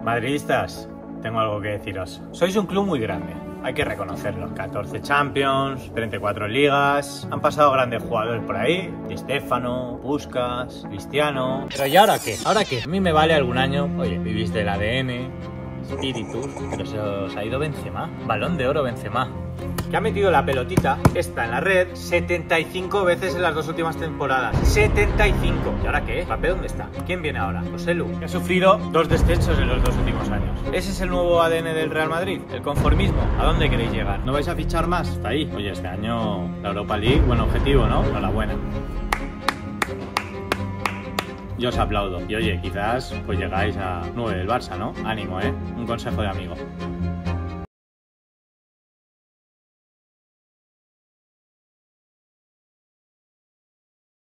Madridistas, tengo algo que deciros. Sois un club muy grande, hay que reconocerlo. 14 Champions, 34 ligas, han pasado grandes jugadores por ahí. Di Stéfano, Puskas, Cristiano. Pero ¿y ahora qué? ¿Ahora qué? A mí me vale algún año, oye, vivís del ADN, espíritus, pero se os ha ido Benzema. Balón de oro Benzema. Que ha metido la pelotita esta en la red 75 veces en las 2 últimas temporadas. 75. ¿Y ahora qué? ¿Mbappé dónde está? ¿Quién viene ahora? Joselu, que ha sufrido 2 descensos en los 2 últimos años. ¿Ese es el nuevo ADN del Real Madrid? ¿El conformismo? ¿A dónde queréis llegar? ¿No vais a fichar más? Está ahí. Oye, este año la Europa League, buen objetivo, ¿no? Enhorabuena. Yo os aplaudo. Y oye, quizás pues llegáis a 9 del Barça, ¿no? Ánimo, ¿eh? Un consejo de amigo.